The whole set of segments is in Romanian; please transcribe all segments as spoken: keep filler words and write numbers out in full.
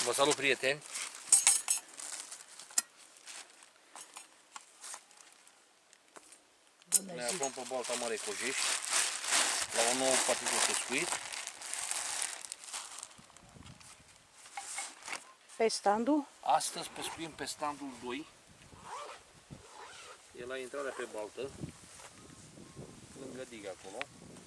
Vă salut, prieteni! Bună Ne zi. aflăm pe Balta Mare Cojești, la o nouă partidă de pescuit. Pe standul? Astăzi pescuim pe standul doi. E la intrarea pe baltă, lângă dig acolo.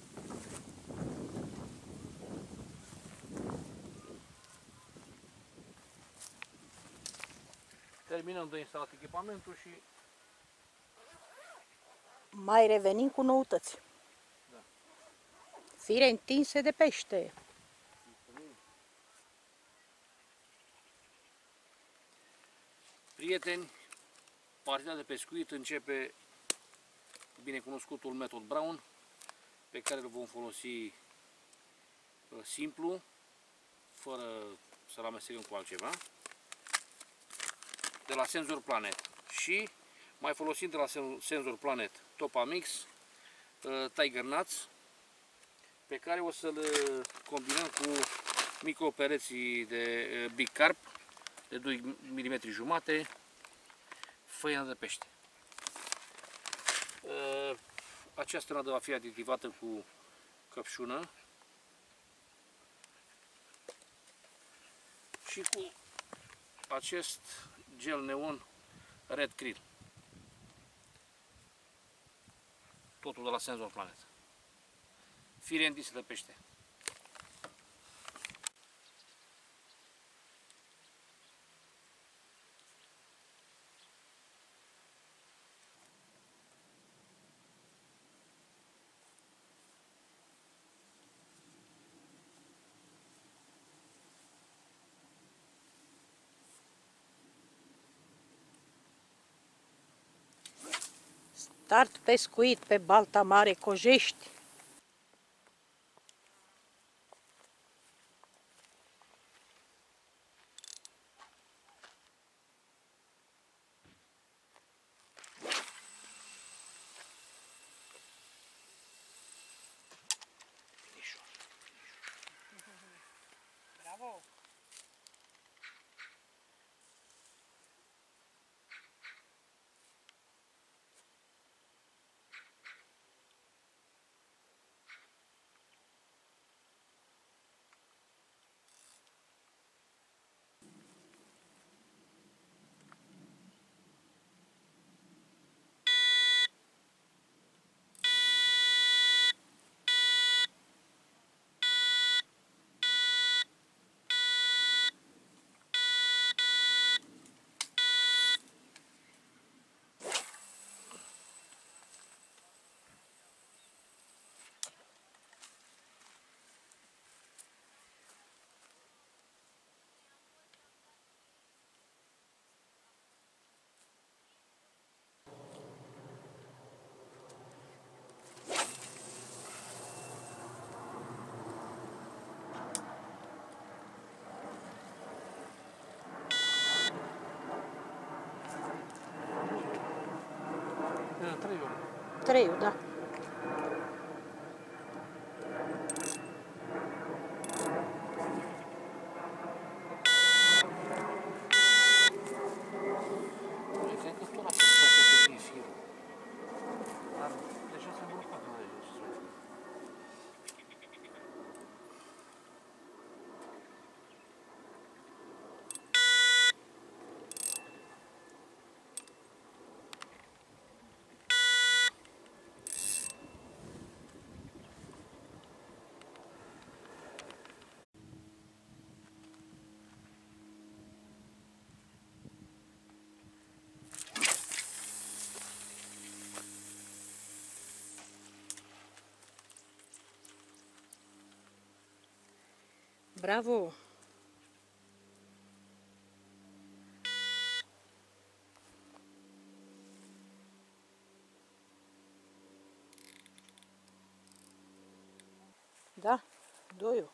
Terminăm de instalat echipamentul și Mai revenim cu noutăți. Da. Fire întinse de pește. prieteni, partida de pescuit începe binecunoscutul metod Brown, pe care îl vom folosi uh, simplu, fără să-l amestecăm cu altceva, de la Sensor Planet. Și mai folosim de la Sensor Planet Topamix, uh, Tiger Nuts, pe care o să-l combinăm cu micropereții de uh, Big Carp de doi milimetri jumate, făină de pește. Uh, această nadă va fi aditivată cu căpșună și cu acest gel neon Red Krill. Totul de la Sensor Planet. Fire întinse de pește. Start pescuit pe Balta Mare Cojești. Bravo! Trei ore. Trei, da. Cred că tot la să să fie firul. Dar deja s-a blocat mai jos. Bravo! Da, doiul.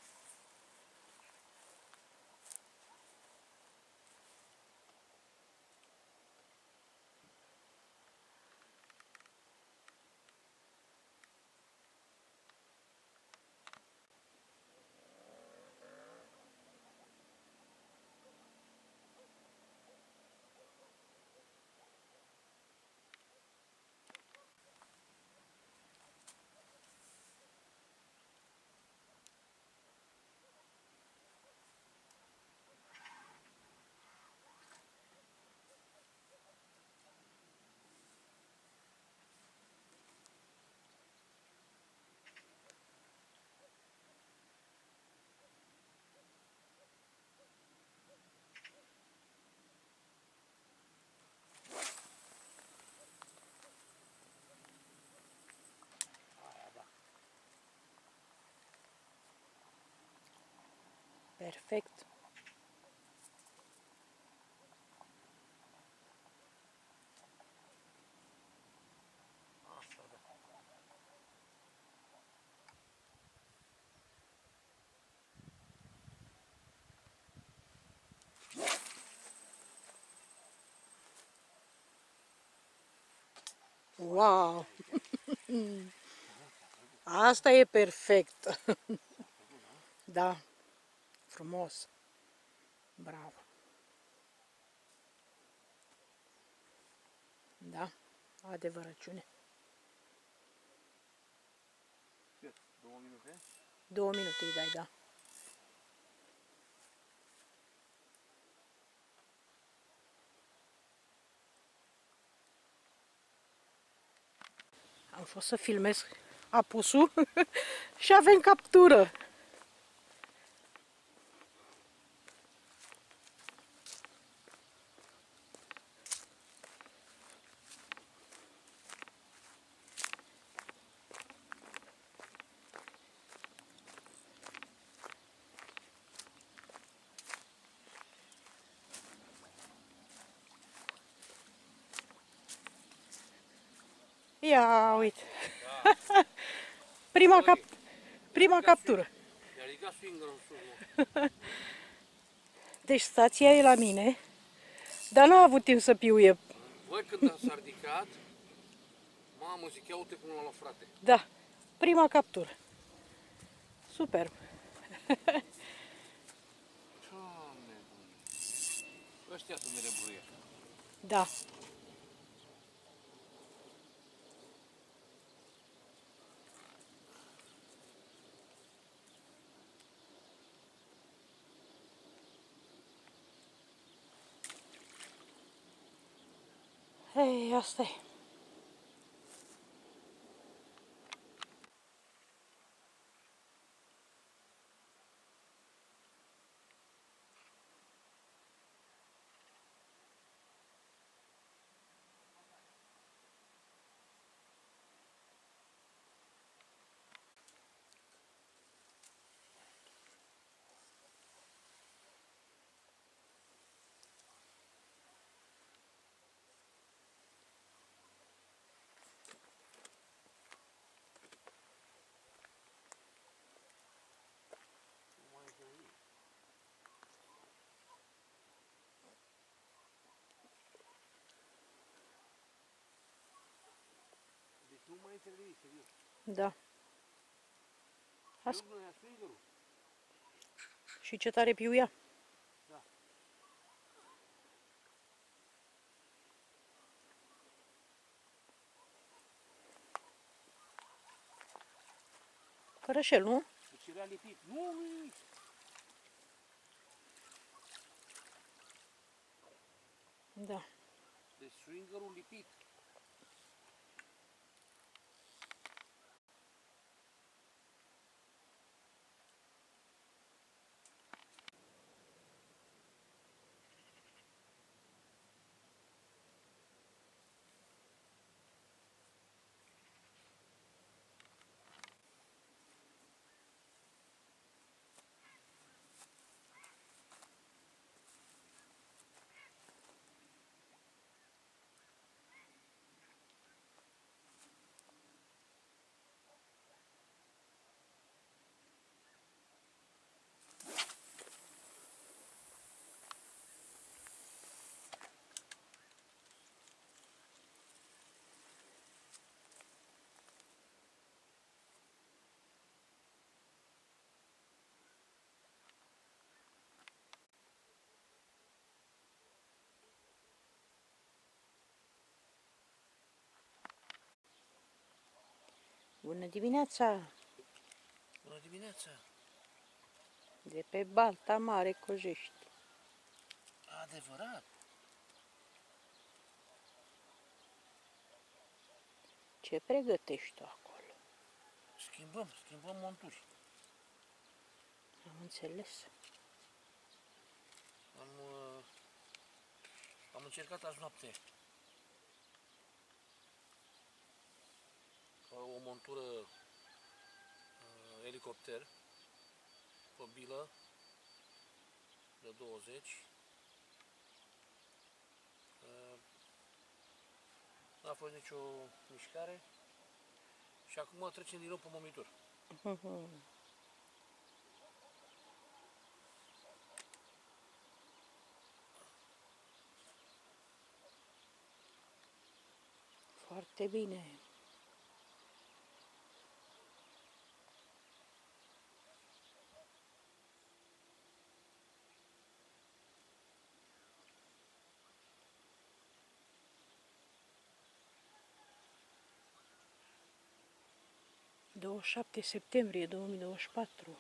Perfect. Asta, da. Wow! Asta e perfect. Da. Frumos. Bravo. Da. Adevărăciune. Două minute? Două minute îi dai, da. Am fost să filmez apusul și avem captură. Ia uite. Da. Prima, cap prima captură. I-a ridicat swingerul în sus, mă. Deci stația e la mine, dar n-a avut timp să piuie. Voi când s-a ridicat, mamă, zic, ia uite cum l-a luat, frate. Da, prima captură. Super. Doamne bune. Ăștia sunt nereburie. Da. Ei, asta e. Deci nu mai intervii, serios. Da. As Nu, ia swingerul. și ce tare piuia. Da. Cărășel, nu? Deci era lipit. Nu, nu, nu. Da. Deci swingerul lipit. Bună dimineața! Bună dimineața! De pe Balta Mare, Cojești. Adevărat! Ce pregătești tu acolo? Schimbăm, schimbăm monturi. Am înțeles. Am, uh, am încercat azi noapte o montură uh, elicopter pe bilă de douăzeci. N-a fost nicio mișcare. Și acum trecem din nou pe momitur. Foarte bine. douăzeci și șapte septembrie două mii douăzeci și patru.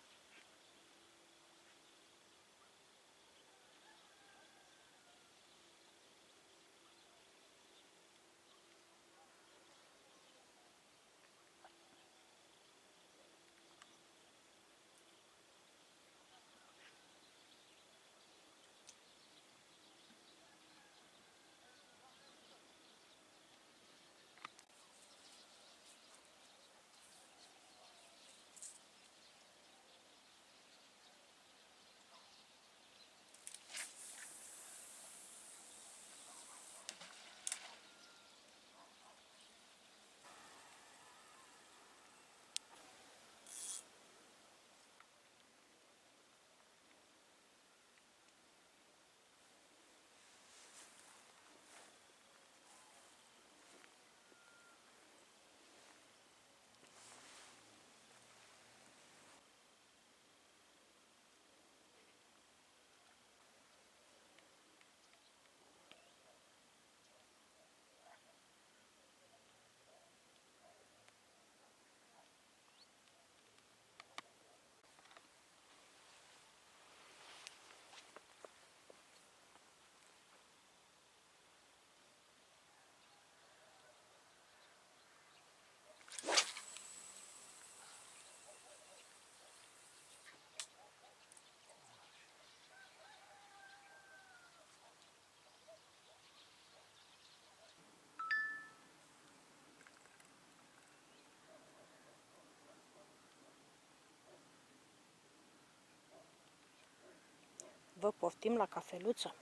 Vă poftim la cafeluță.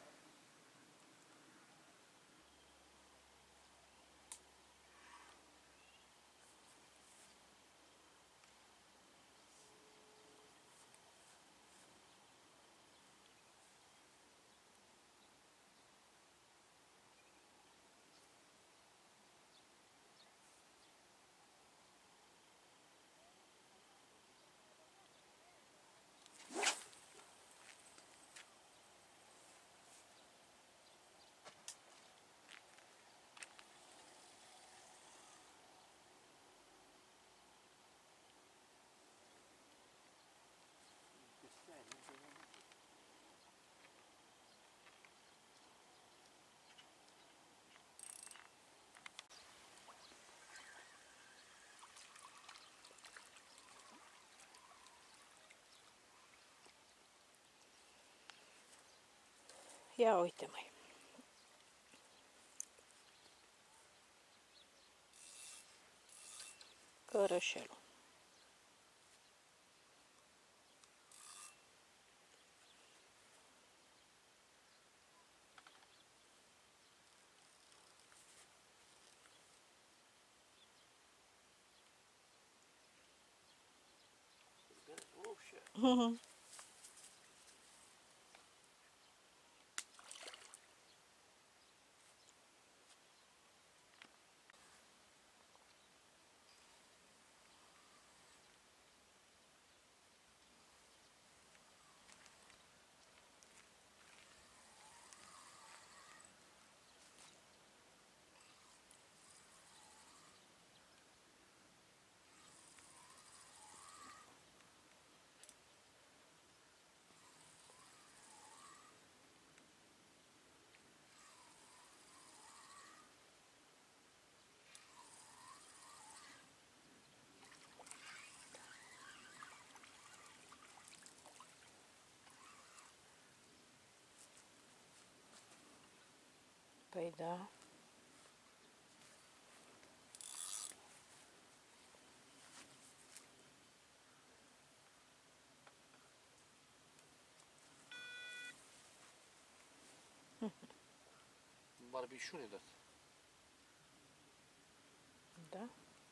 Ia uite, mai. Cărășelul. Păi da. Barbișune dat. Da?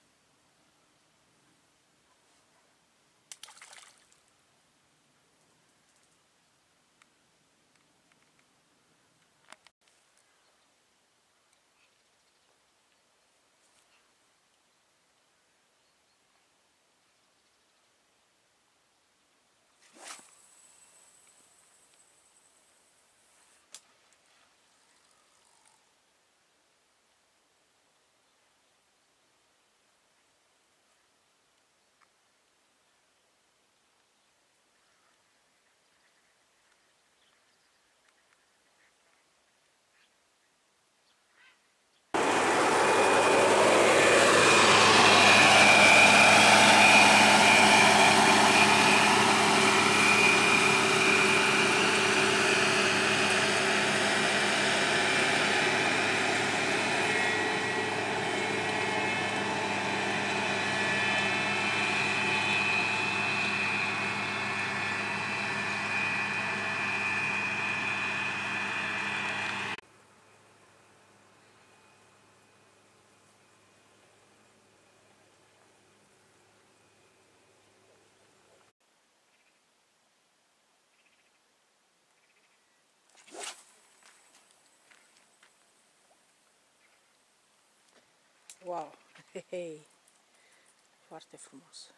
Wow! Hei, hei. Foarte frumos!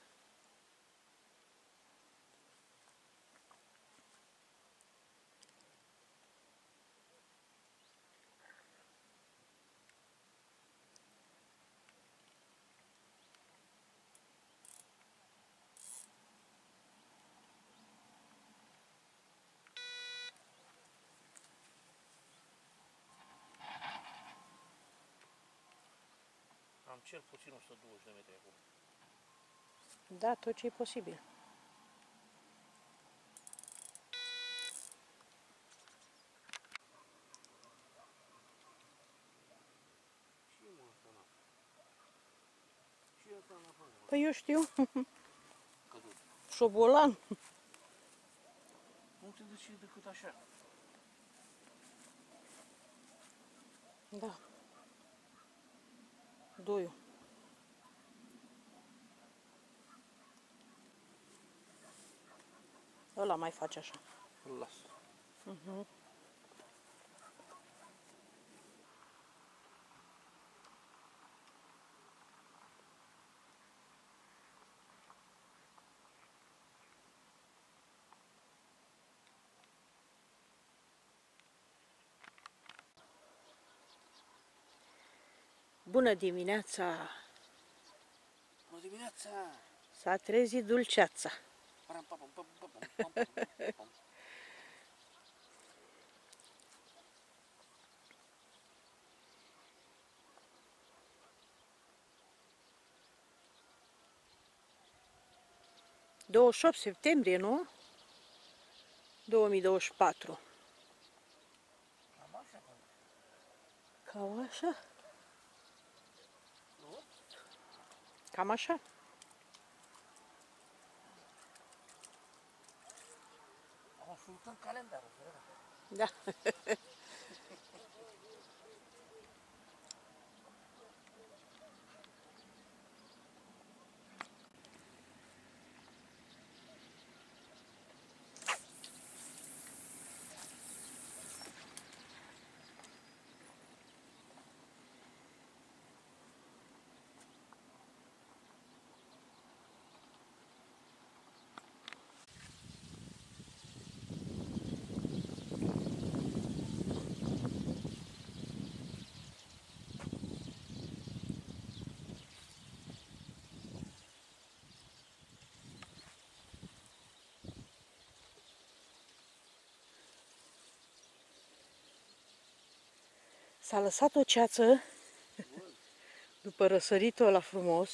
Am cel puțin o sută douăzeci de metri acum. Da, tot ce e posibil. Ce e mă ăsta n-a? Ce e ăsta n-a fost? Păi eu știu, Cădut. șobolan. Nu te duci decât așa. Da. Doiu. Ăla mai face așa. Îl las. Uh-huh. Bună dimineața! Bună dimineața! S-a trezit dulceața. Pam, pam, pam, pam, pam, pam, pam, pam. douăzeci și opt septembrie, nu? două mii douăzeci și patru. Cam așa, bă. Cam așa? Nu? Cam așa? Consultăm calendarul. Da. S-a lăsat o ceață după răsăritul ăla frumos.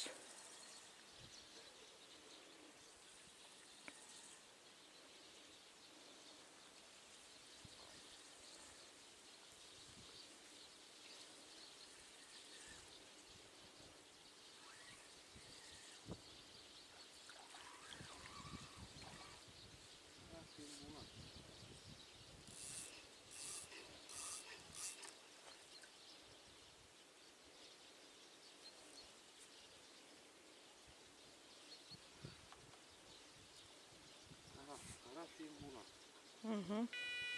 Mhm.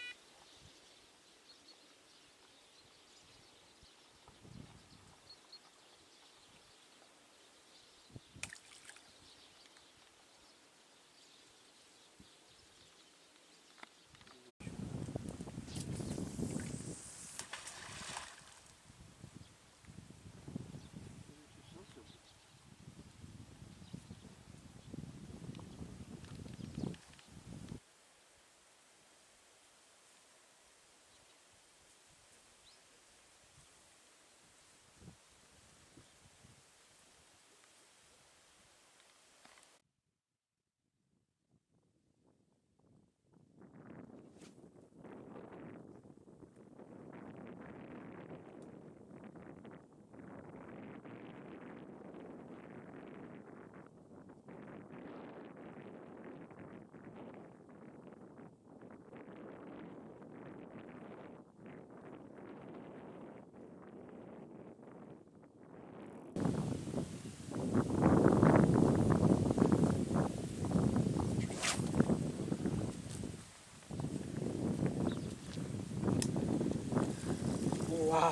Wow!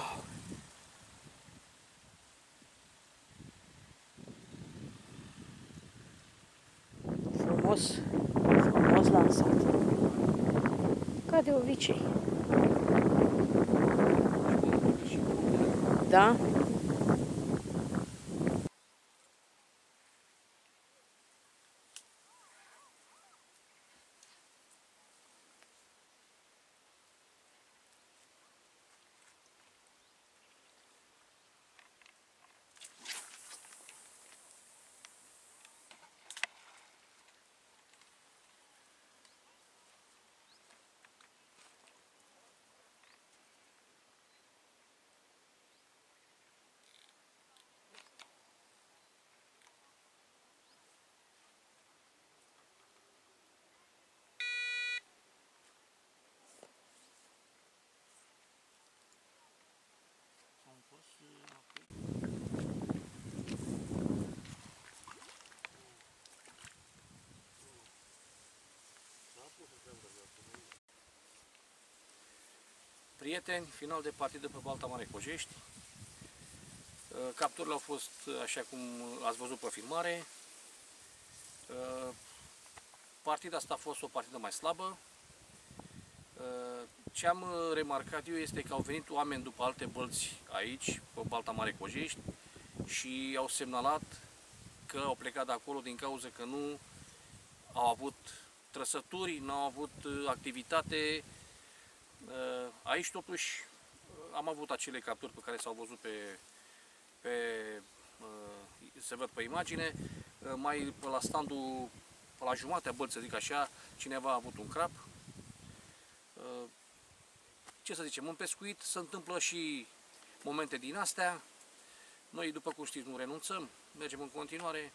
Frumos, frumos lansat. Ca de obicei. Da? Prieteni, final de partidă pe Balta Mare Cojești. Capturile au fost așa cum ați văzut pe filmare. Partida asta a fost o partidă mai slabă. Ce am remarcat eu este că au venit oameni după alte bălți aici, pe Balta Mare Cojești, și au semnalat că au plecat de acolo din cauza că nu au avut trăsături, nu au avut activitate. Aici totuși am avut acele capturi pe care s-au văzut pe, pe se văd pe imagine. Mai pe la standul, pe la jumatea bălți, să zic așa, cineva a avut un crap. Ce să zicem, în pescuit se întâmplă și momente din astea. Noi, după cum știți, nu renunțăm, mergem în continuare.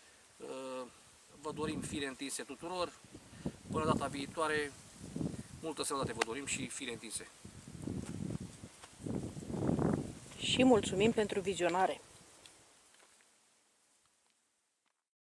Vă dorim fire întinse tuturor. Până data viitoare, multă sănătate vă dorim și fire întinse. Și mulțumim pentru vizionare.